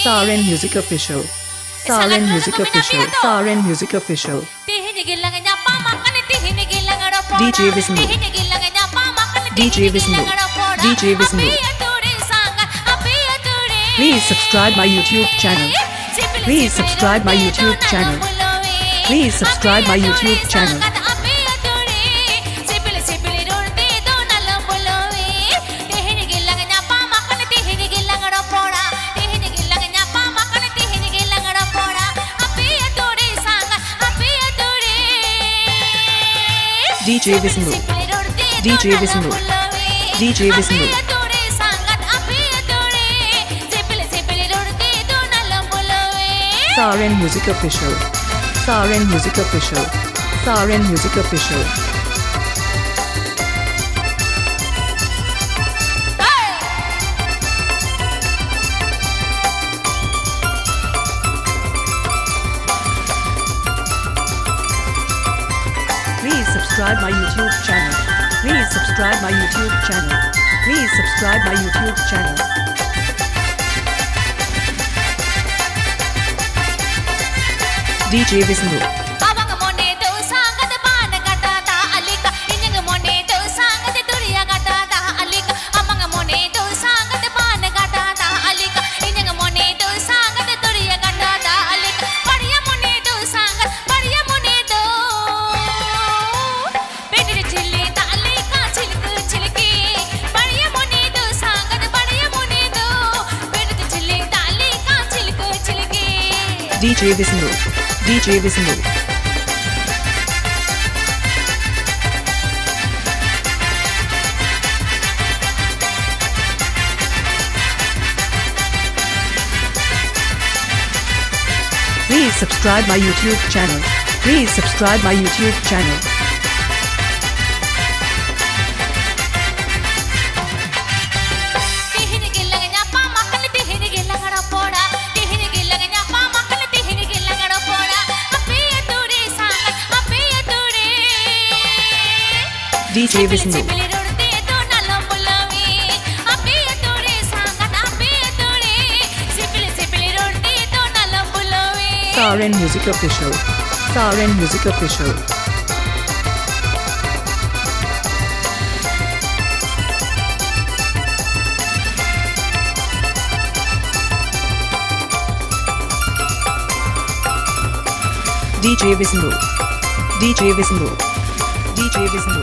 Sarin Music Official. Sarin Music Official. Sarin Music Official. DJ Visnu. DJ Visnu. DJ Visnu. Please subscribe my YouTube channel. Please subscribe my YouTube channel. Please subscribe my YouTube channel. DJ Visnu. DJ Visnu. DJ Visnu. Sarin Music Official. Sarin Music Official. Sarin Music Official. Please subscribe my YouTube channel. Please subscribe my YouTube channel. Please subscribe my YouTube channel. DJ Visnu. DJ Visnu. DJ Visnu. Please subscribe my YouTube channel. Please subscribe my YouTube channel. DJ Visnu. Sarin Music Official. Sarin Music Official. DJ Visnu. DJ Visnu. DJ Visnu.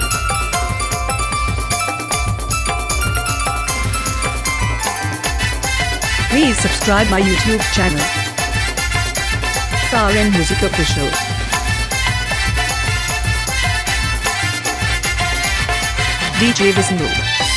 Please subscribe my YouTube channel. Sarin Music Official. DJ Visnu.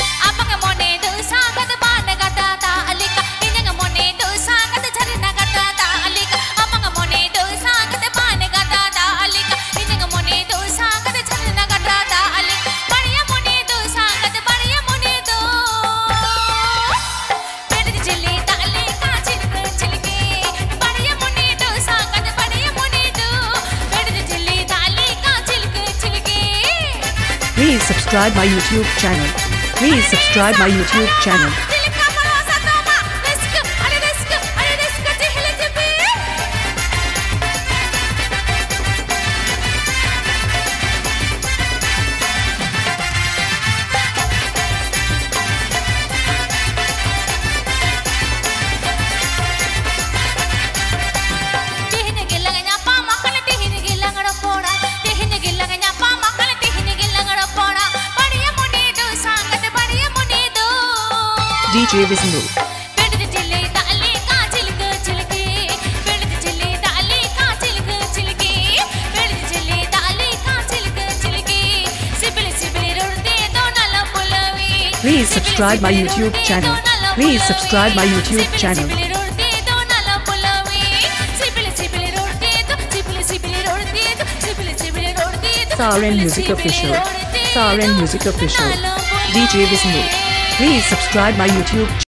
Please subscribe my YouTube channel. Please subscribe my YouTube channel. DJ Visnu. Please subscribe my YouTube channel. Please subscribe my YouTube channel. Sarin Music Official. Sarin Music Official. DJ Visnu. Please subscribe my YouTube channel.